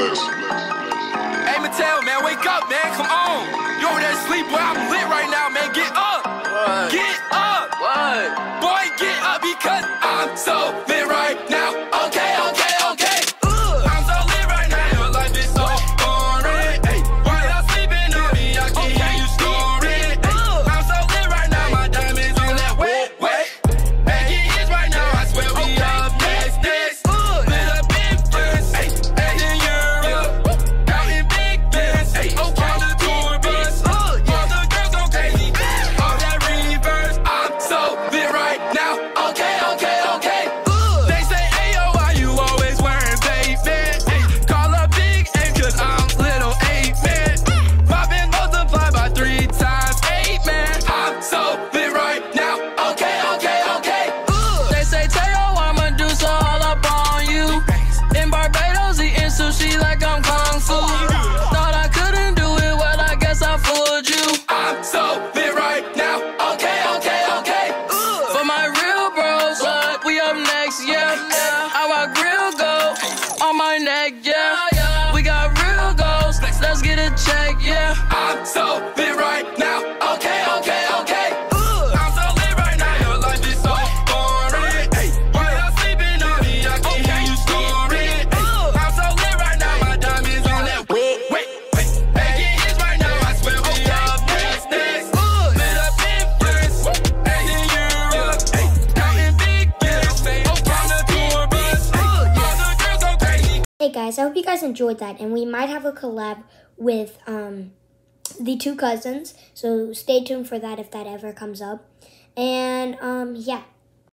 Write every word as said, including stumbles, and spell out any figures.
Hey, Mattel, man, wake up, man. Come on. You over there asleep, boy. I'm lit right now, man. Get up. What? Get up. What? Boy, get up because I'm so lit right now. Okay, okay, okay. Ugh. I'm so lit right now. Your life is so boring. Hey, while you're sleeping on me, I can hear you snoring. Hey, I'm so lit right now. My diamonds on that wet, wet. Hey, it is right now. I swear we up next, next. Lit up in France. Hey, hey, in Europe. Out in Big Benz. Hey, on the tour bus. All the girls go crazy. All that reverse. I'm so lit right now. Okay, okay, okay. They say, ayo, why you always wearing Bateman? Hey, call up Big A cause I'm little eight man. Poppin' multiply by three times eight man. I'm so lit right now. Okay, okay, okay. They say, Teo, I'ma do so all up on you. In Barbados, eating sushi like I'm Kung Fu. Thought I couldn't do it, well, I guess I fooled you. I'm so lit right now. Okay, okay, okay. For my real bros, what? We up next, yeah. How our grill go on my neck, yeah. We got real goals, let's get a check, yeah. I'm so lit right now. Okay, okay, okay. I'm so lit right now. Your life is so boring. Hey, while you're sleeping on me, I can hear you snoring. Hey, I'm so lit right now. My diamonds on that wait, wait, wait. Hey, it is right now. I swear we up next, next. Lit up in France. Hey, in Europe. Hey, out in Big Benz. On the tour bus. Hey, all the girls go crazy. Hey guys, I hope you guys enjoyed that, and we might have a collab with um, the two cousins, so stay tuned for that if that ever comes up. And um, yeah,